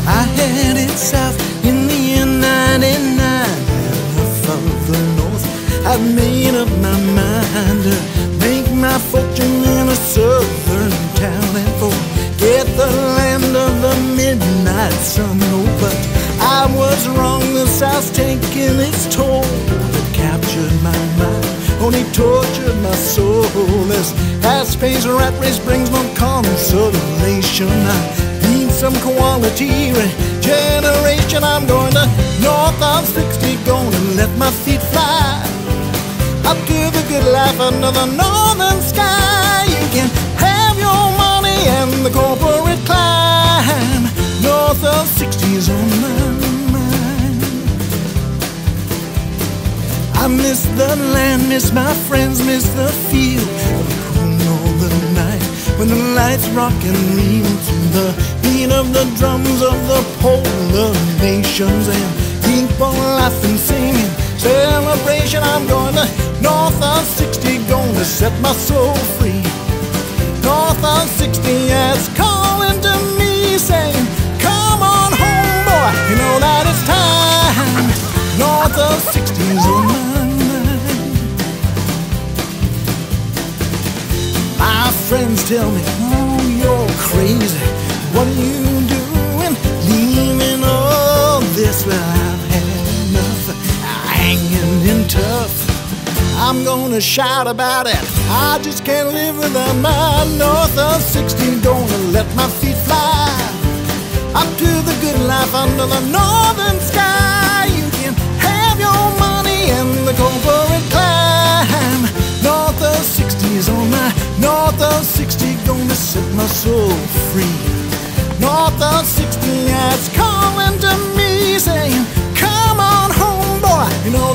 I headed south in the year '99, enough of the north. I've made up my mind to make my fortune in a southern town and forget the land of the midnight sun. Oh, but I was wrong, the South's taking its toll. It captured my mind, only tortured my soul. This fast-paced rat race brings no consolation. I need some quality regeneration. I'm going to north of 60, gonna let my feet fly up to the good life under the northern sky. You can have your money and the corporate climb. North of 60's on my mind. I miss the land, miss my friends, miss the feel of the cool northern night, when the lights rock and reel to the beat of the drums of the polar nations, and keep on laughing, singing celebration. I'm going to north of 60, gonna set my soul free. North of 60 is calling to me, saying, come on home, boy, you know that it's time. North of 60's on my mind. My friends tell me, oh, you're crazy, what are you doing, leaving all this? Well, I've had enough hanging in tough. I'm gonna shout about it, I just can't live without my north of 60. Gonna let my feet fly up to the good life under the northern sky. You can have your money and the corporate climb. North of 60's on my north of 60, gonna set my soul free. North of 60 is calling to me, saying, come on home, boy, you know